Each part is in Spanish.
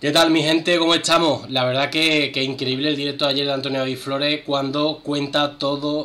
¿Qué tal, mi gente? ¿Cómo estamos? La verdad que increíble el directo de ayer de Antonio David Flores cuando cuenta todo,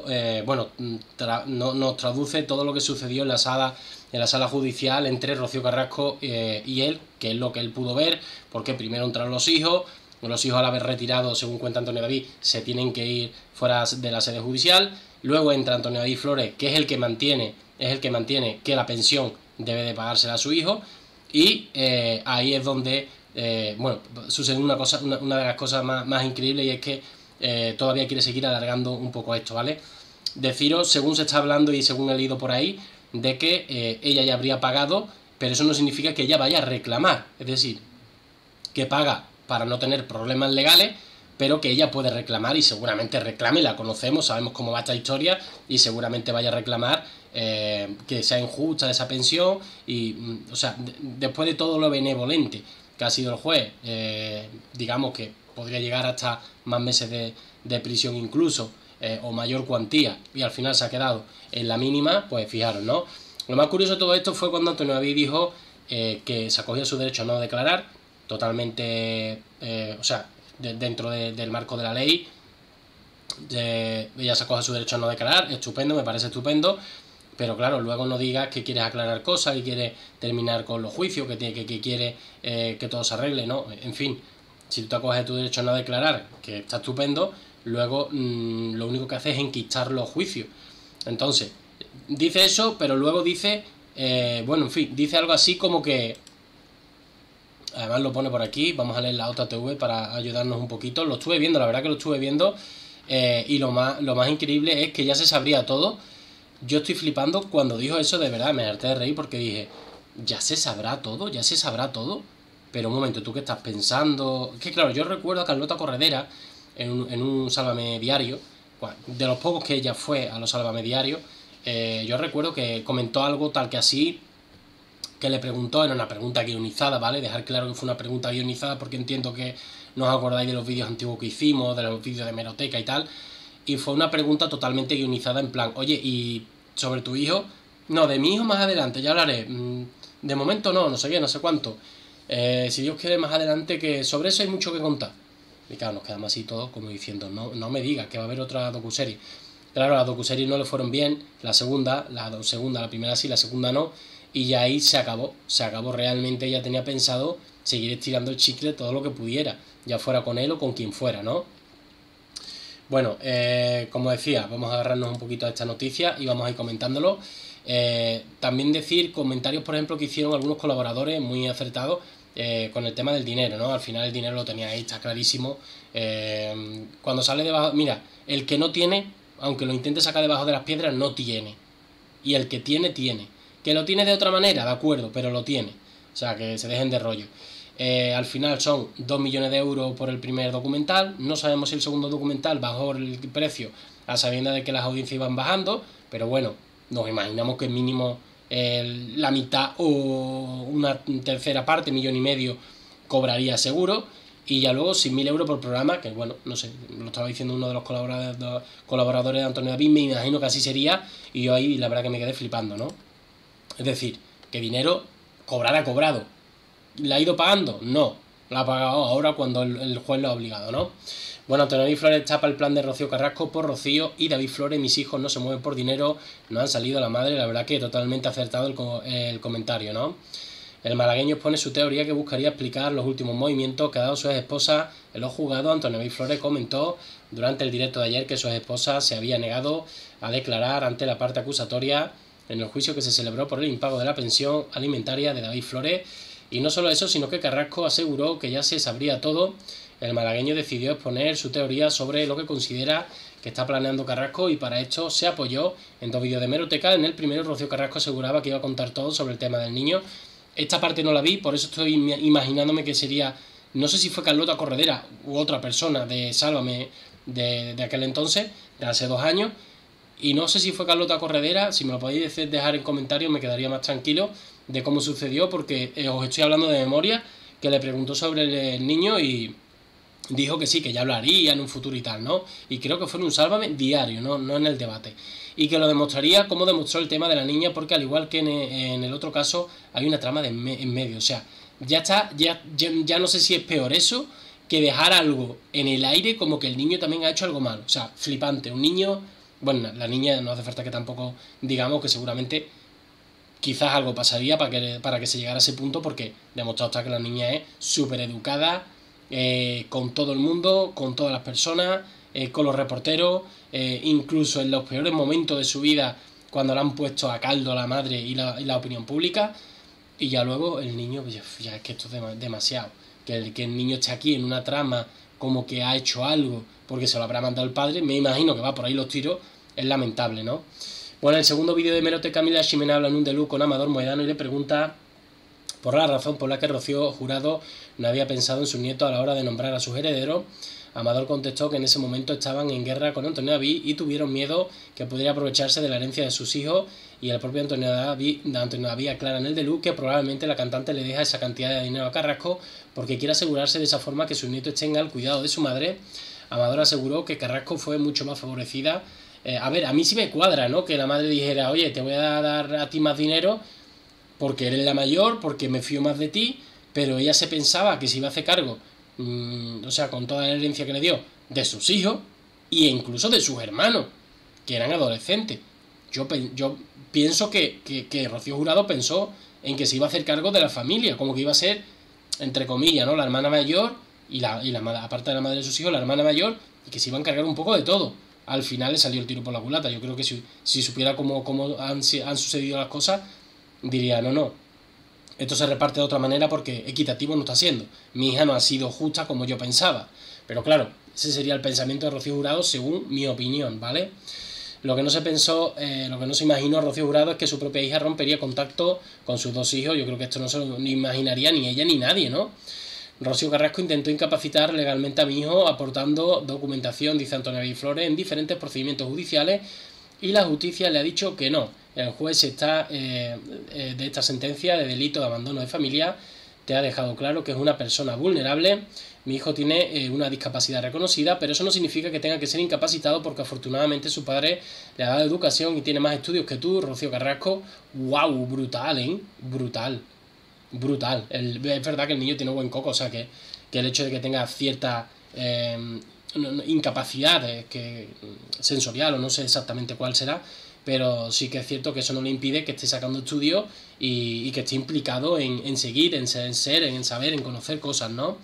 nos traduce todo lo que sucedió en la sala judicial entre Rocío Carrasco y él, que es lo que él pudo ver, porque primero entraron los hijos al haber retirado, según cuenta Antonio David, se tienen que ir fuera de la sede judicial, luego entra Antonio David Flores, que es el que mantiene que la pensión debe de pagársela a su hijo, y ahí es donde sucede una de las cosas más increíbles, y es que todavía quiere seguir alargando un poco esto, ¿vale? Deciros, según se está hablando y según he leído por ahí, de que ella ya habría pagado, pero eso no significa que ella vaya a reclamar, es decir, que paga para no tener problemas legales, pero que ella puede reclamar y seguramente reclame, la conocemos, sabemos cómo va esta historia y seguramente vaya a reclamar que sea injusta esa pensión y, o sea, después de todo lo benevolente que ha sido el juez, digamos que podría llegar hasta más meses de prisión incluso, o mayor cuantía, y al final se ha quedado en la mínima, pues fijaros, ¿no? Lo más curioso de todo esto fue cuando Antonio David dijo que se acogía su derecho a no declarar, totalmente, dentro del marco de la ley, ella se acoge a su derecho a no declarar, estupendo, me parece estupendo, pero claro, luego no digas que quieres aclarar cosas, que quieres terminar con los juicios, que quieres que todo se arregle, ¿no? En fin, si tú te acoges a tu derecho a no declarar, que está estupendo, luego lo único que haces es enquistar los juicios. Entonces, dice eso, pero luego dice, dice algo así como que, además lo pone por aquí, vamos a leer la otra TV para ayudarnos un poquito, lo estuve viendo, la verdad que lo estuve viendo, y lo más increíble es que ya se sabría todo. Yo estoy flipando cuando dijo eso, de verdad, me harté de reír porque dije, ya se sabrá todo, pero un momento, ¿tú qué estás pensando? Es que claro, yo recuerdo a Carlota Corredera en un Sálvame Diario, de los pocos que ella fue a los Sálvame Diario, yo recuerdo que comentó algo tal que así, que le preguntó, era una pregunta guionizada, ¿vale? Dejar claro que fue una pregunta guionizada porque entiendo que no os acordáis de los vídeos antiguos que hicimos, de los vídeos de hemeroteca y tal, y fue una pregunta totalmente guionizada en plan, oye, ¿y sobre tu hijo? No, de mi hijo más adelante, ya hablaré. De momento no sé qué, no sé cuánto. Si Dios quiere más adelante, que sobre eso hay mucho que contar. Y claro, nos quedamos así todos como diciendo, no me digas que va a haber otra docuserie. Claro, las docuseries no le fueron bien, la primera sí, la segunda no, y ya ahí se acabó realmente. Ella tenía pensado seguir estirando el chicle todo lo que pudiera, ya fuera con él o con quien fuera, ¿no? Bueno, como decía, vamos a agarrarnos un poquito a esta noticia y vamos a ir comentándolo. También decir comentarios, por ejemplo, que hicieron algunos colaboradores muy acertados con el tema del dinero, ¿no? Al final el dinero lo tenía ahí, está clarísimo. Cuando sale debajo, mira, el que no tiene, aunque lo intente sacar debajo de las piedras, no tiene. Y el que tiene, tiene. Que lo tiene de otra manera, de acuerdo, pero lo tiene. O sea, que se dejen de rollo. Al final son 2 millones de euros por el primer documental. No sabemos si el segundo documental bajó el precio a sabiendas de que las audiencias iban bajando, pero bueno, nos imaginamos que mínimo la mitad o una tercera parte, 1,5 millones, cobraría seguro. Y ya luego 6.000 euros por programa, que bueno, no sé, lo estaba diciendo uno de los colaboradores de Antonio David, me imagino que así sería, y yo ahí la verdad que me quedé flipando, ¿no? Es decir, que dinero ha cobrado. ¿La ha ido pagando? No, la ha pagado ahora cuando el juez lo ha obligado, ¿no? Bueno, Antonio David Flores tapa el plan de Rocío Carrasco por Rocío y David Flores, mis hijos no se mueven por dinero, no han salido a la madre. La verdad que totalmente acertado el comentario, ¿no? El malagueño expone su teoría que buscaría explicar los últimos movimientos que ha dado su ex esposa en los juzgados. Antonio David Flores comentó durante el directo de ayer que su ex esposa se había negado a declarar ante la parte acusatoria en el juicio que se celebró por el impago de la pensión alimentaria de David Flores. Y no solo eso, sino que Carrasco aseguró que ya se sabría todo. El malagueño decidió exponer su teoría sobre lo que considera que está planeando Carrasco, y para esto se apoyó en 2 vídeos de hemeroteca. En el primero, Rocío Carrasco aseguraba que iba a contar todo sobre el tema del niño. Esta parte no la vi, por eso estoy imaginándome que sería, no sé si fue Carlota Corredera u otra persona de Sálvame de aquel entonces, de hace 2 años. Y no sé si fue Carlota Corredera, si me lo podéis dejar en comentarios me quedaría más tranquilo de cómo sucedió, porque os estoy hablando de memoria, que le preguntó sobre el niño y dijo que sí, que ya lo haría en un futuro y tal, ¿no? Y creo que fue en un Sálvame Diario, no en el debate. Y que lo demostraría como demostró el tema de la niña, porque al igual que en el otro caso hay una trama en medio. O sea, Ya está, ya no sé si es peor eso que dejar algo en el aire como que el niño también ha hecho algo malo. O sea, flipante. Un niño, bueno, la niña no hace falta que tampoco digamos que seguramente quizás algo pasaría para que se llegara a ese punto, porque demostrado está que la niña es súper educada, con todo el mundo, con todas las personas, con los reporteros, incluso en los peores momentos de su vida, cuando la han puesto a caldo la madre y la opinión pública, y ya luego el niño, pues ya es que esto es demasiado. Que el niño esté aquí en una trama como que ha hecho algo porque se lo habrá mandado el padre, me imagino que va por ahí los tiros, es lamentable, ¿no? Bueno, en el segundo vídeo de Merote, Camila Ximena habla en un delú con Amador Moedano y le pregunta por la razón por la que Rocío Jurado no había pensado en su nieto a la hora de nombrar a sus herederos. Amador contestó que en ese momento estaban en guerra con Antonio David y tuvieron miedo que pudiera aprovecharse de la herencia de sus hijos, y el propio Antonio David aclara en el delú que probablemente la cantante le deja esa cantidad de dinero a Carrasco porque quiere asegurarse de esa forma que sus nietos estén al cuidado de su madre. Amador aseguró que Carrasco fue mucho más favorecida. A ver, a mí sí me cuadra, ¿no? Que la madre dijera, oye, te voy a dar a ti más dinero porque eres la mayor, porque me fío más de ti, pero ella se pensaba que se iba a hacer cargo, o sea, con toda la herencia que le dio, de sus hijos e incluso de sus hermanos, que eran adolescentes. Yo pienso que Rocío Jurado pensó en que se iba a hacer cargo de la familia, como que iba a ser, entre comillas, ¿no?, la hermana mayor y aparte de la madre de sus hijos, la hermana mayor, y que se iba a encargar un poco de todo. Al final le salió el tiro por la culata. Yo creo que si supiera cómo han sucedido las cosas, diría, no, esto se reparte de otra manera porque equitativo no está siendo. Mi hija no ha sido justa como yo pensaba. Pero claro, ese sería el pensamiento de Rocío Jurado según mi opinión, ¿vale? Lo que no se imaginó Rocío Jurado es que su propia hija rompería contacto con sus dos hijos. Yo creo que esto no se lo imaginaría ni ella ni nadie, ¿no? Rocío Carrasco intentó incapacitar legalmente a mi hijo aportando documentación, dice Antonio David Flores, en diferentes procedimientos judiciales, y la justicia le ha dicho que no. El juez de esta sentencia de delito de abandono de familia te ha dejado claro que es una persona vulnerable. Mi hijo tiene una discapacidad reconocida, pero eso no significa que tenga que ser incapacitado porque afortunadamente su padre le ha dado educación y tiene más estudios que tú, Rocío Carrasco. ¡Wow! Brutal, ¿eh? Brutal. Es verdad que el niño tiene buen coco, o sea que el hecho de que tenga cierta incapacidad sensorial, o no sé exactamente cuál será, pero sí que es cierto que eso no le impide que esté sacando estudios y que esté implicado en seguir, en ser, en saber, en conocer cosas, ¿no?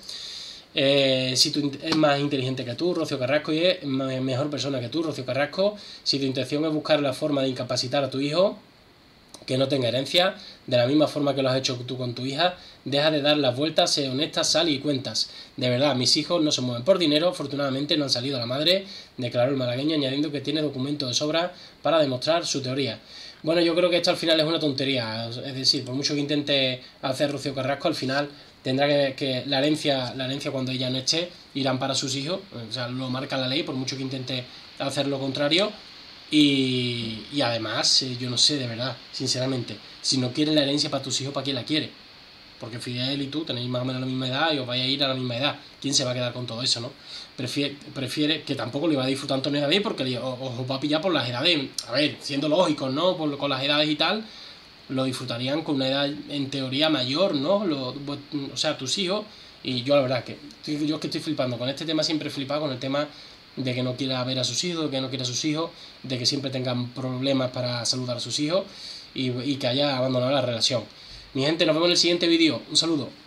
Si tú es más inteligente que tú, Rocío Carrasco, y es mejor persona que tú, Rocío Carrasco, si tu intención es buscar la forma de incapacitar a tu hijo, que no tenga herencia, de la misma forma que lo has hecho tú con tu hija, deja de dar las vueltas, sé honesta, sal y cuentas. De verdad, mis hijos no se mueven por dinero, afortunadamente no han salido a la madre, declaró el malagueño, añadiendo que tiene documentos de sobra para demostrar su teoría. Bueno, yo creo que esto al final es una tontería, es decir, por mucho que intente hacer Rocío Carrasco, al final tendrá que la herencia cuando ella no esté, irán para sus hijos, o sea, lo marca la ley, por mucho que intente hacer lo contrario. Y además, yo no sé, de verdad, sinceramente, si no quieres la herencia para tus hijos, ¿para quién la quiere? Porque Fidel y tú tenéis más o menos la misma edad y os vais a ir a la misma edad. ¿Quién se va a quedar con todo eso, no? Prefiere que tampoco lo iba a disfrutar Antonio David porque os va a pillar por las edades. A ver, siendo lógicos, ¿no? Con las edades y tal, lo disfrutarían con una edad en teoría mayor, ¿no? O sea, tus hijos. Y yo la verdad yo es que estoy flipando con este tema, siempre he flipado con el tema de que no quiera ver a sus hijos, de que no quiera a sus hijos, de que siempre tengan problemas para saludar a sus hijos y que haya abandonado la relación. Mi gente, nos vemos en el siguiente vídeo. Un saludo.